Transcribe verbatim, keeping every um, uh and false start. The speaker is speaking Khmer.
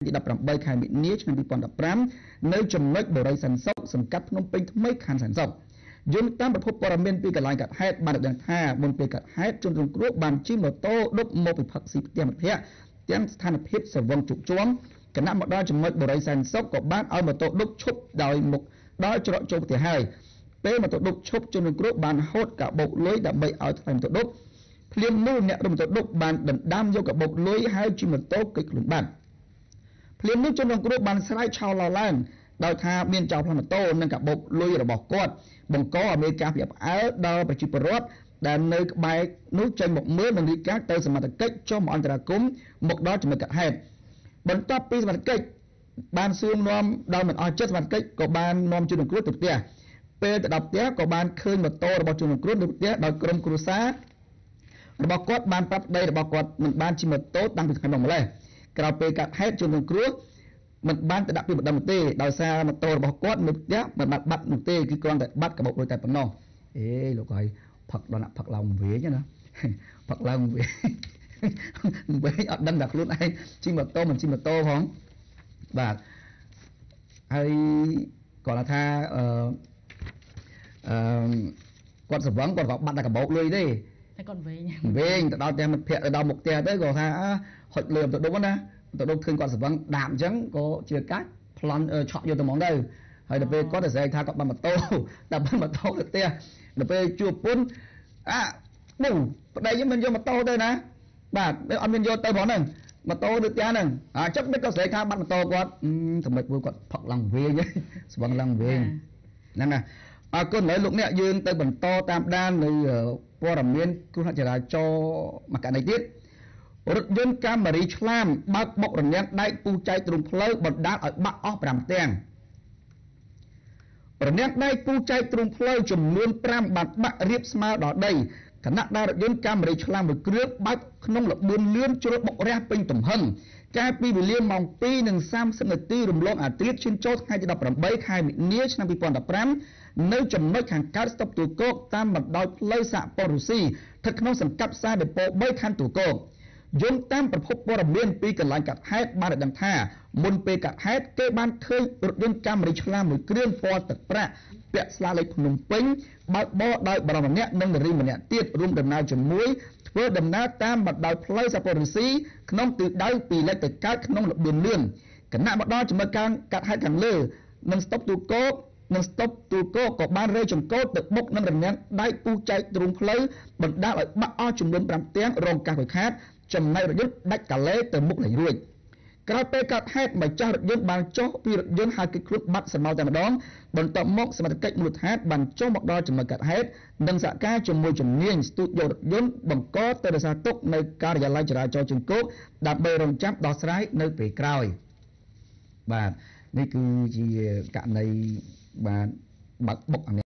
ទីដប់ប្រាំបីខែមិនិនាឆ្នាំពីរពាន់ដប់ប្រាំនៅចំណុចបរិយាសន្សុខសង្កាត់ភ្នំពេញថ្មីខណ្ឌសន្សុខយន្តតាមប្រភពព័ត៌មានពីកន្លែងកាត់ហេតុបានដឹងថាមុនពេលកាត់ហេតុជនរងគ្រោះបានជិះម៉ូតូដប់មកពីផឹកស៊ីផ្ទះមិត្តភ័ក្តិទាំងស្ថានភាពស្រវឹងជុកជាំគណៈមកដល់ចំណុចបរិយាសន្សុខក៏បានឲ្យម៉ូតូដប់ឈប់ដោយមុខដល់ច្រកចូលផ្ទះហើយពេលម៉ូតូដប់ឈប់ជនរងគ្រោះបានហូតកាបូបលុយដើម្បីឲ្យថ្លៃម៉ូតូដប់ភ្លាមនោះអ្នករំម៉ូតូដប់បានដណ្ដើមយកកាបូបលុយហើយជិះម៉ូតូគេចខ្លួនបានភ្លាមនោះជនរងគ្រោះបានស្រែកឆោឡឡើងដោយថាមានចោរផ្លាស់ម៉ូតូនិងកាបូបលុយរបស់គាត់បង្កឲ្យមានការភ្ញាក់ផ្អើលដល់ប្រជាពលរដ្ឋដែលនៅក្បែរនោះចេញមកមើលនិងរាយការណ៍ទៅសមត្ថកិច្ចចុះមកអន្តរាគមន៍មកដល់ចំណុចកាត់ហេតុបន្ទាប់ពីសមត្ថកិច្ចបានសួរនាំដល់មិនអស់ចិត្តសមត្ថកិច្ចក៏បាននាំជនរងគ្រោះទៅផ្ទះពេលទៅដល់ផ្ទះក៏បានឃើញម៉ូតូរបស់ជនរងគ្រោះនៅផ្ទះដោយក្រុមគ្រួសាររបស់គាត់បានប្រាប់ប្តីរបស់គាត់មិនបានជិះម៉ូតូតាំងពីថ្ងៃមុនម្លេះក្រោយពេលកាត់ហេតុជនរងគ្រោះមិនបានទៅដាក់ពីម្ដងទេដោយសារម៉ូតូរបស់គាត់នៅផ្ទះមិនបានបាត់នោះទេគឺគ្រាន់តែបាត់កាបូបលុយតែប៉ុណ្ណោះអេលោកហើយផឹកដល់ផឹកឡើងវិញណាផឹកឡើងវិញវិញអត់ដឹងថាខ្លួនឯងជិះម៉ូតូមិនជិះម៉ូតូផងបាទហើយគាត់ថាអឺអឺគាត់ស្វឹងគាត់ក៏បាត់តែកាបូបលុយទេតែគាត់វិញវិញទៅដល់ផ្ទះមិត្តភ័ក្តិទៅដល់មុខផ្ទះទៅក៏ថាហុចលឿនទៅដុំណាទៅដុំឃើញគាត់ស្វឹងដាបអញ្ចឹងក៏ជាកាច់ប្លន់ឆក់យកទៅហ្មងទៅហើយដល់ពេលគាត់ទៅស្រែកថាគាត់បានម៉ូតូដល់បានម៉ូតូទៅផ្ទះដល់ពេលជួបពុនអាប៊ូប្តីខ្ញុំមិនយកម៉ូតូទៅណាបាទអត់មានយកទៅហ្មងហ្នឹងម៉ូតូទៅផ្ទះហ្នឹងអាចឹងមិនក៏ស្រែកថាបាត់ម៉ូតូគាត់សម្រាប់គាត់ផឹកឡើងវិញស្វឹងឡើងវិញហ្នឹងណាអរគុណហើយលោកអ្នកយើងទៅបន្តតាមដាននៅព័ត៌មានគ្រោះថ្នាក់ចរាចរណ៍មួយករណីទៀតរថយន្តកាមេរីឆ្លាមបើកបុករនាំងដែកពូចែកទ្រង់ផ្លូវបណ្ដាលឲ្យបាក់អស់ប្រាំទាំងរនាំងដែកពូចែកទ្រង់ផ្លូវចំនួនប្រាំបានបាក់រាបស្មើដល់ដីខណៈដែលរថយន្តកាមេរីឆ្លាមមួយគ្រឿងបើកក្នុងល្បឿនលឿនជ្រុលបុករះពេញទំហឹងកាលពីវេលាម៉ោងពីរនិងសាមសិបនាទីរំលងអាធ្រាត្រឈានចូលថ្ងៃទីដប់ប្រាំបីខែមិនិនាឆ្នាំពីរពាន់ដប់ប្រាំនៅចំណុចខាងកើតស្តុបទូកោកតាមបណ្ដោយផ្លូវសហព័ន្ធរុស្ស៊ីស្ថិតក្នុងសង្កាត់ផ្សារដេប៉ូបីខណ្ឌទូកោកយន្តតាមប្រភពព័ត៌មានពីកន្លែងកាត់ហេតុបានដឹងថាមុនពេលកាត់ហេតុគេបានឃើញរថយន្តកាមេរីឆ្លាមមួយគ្រឿងពណ៌ទឹកប្រាក់ពាក់ស្លាលេខភ្នំពេញបើកបរដោយបរិមម្នាក់និងនារីម្នាក់ទៀតរួមដំណើរជាមួយធ្វើដំណើរតាមបណ្ដោយផ្លូវសហព័ន្ធរុស្ស៊ីក្នុងទិសដៅពីលិចទៅកើតក្នុងល្បឿនលឿនគណៈមកដល់ចំណុចការកាត់ហេតុខាងលើនិងស្តុបទូកោកនិងស្តុបទូកោក៏បានរើចង្កូតទៅបុកនឹងរនាំងដែកពូចែកទ្រង់ផ្លូវបណ្ដាលឲ្យបាក់អស់ចំនួនប្រាំទាំងរងកាសខូចខាតចំណែករថយន្តដាច់កាឡេទៅមុខលែងរួចក្រោយពេលកាត់ហេតុម្ចាស់រថយន្តបានចុះពីរថយន្តហើយគេខ្លួនបាត់ស្រមោលតែម្ដងបន្ទាប់មកសមត្ថកិច្ចមូលដ្ឋានបានចុះមកដល់ចំណុចកាត់ហេតុនិងសហការជាមួយជំនាញស្ទូចយករថយន្តបង្កទៅរសារទុកនៅការិយាល័យចរាចរណ៍ជើងគោកដើម្បីរងចាំដោះស្រាយនៅពេលក្រោយបាទនេះគឺជាករណីបាទបាក់បុក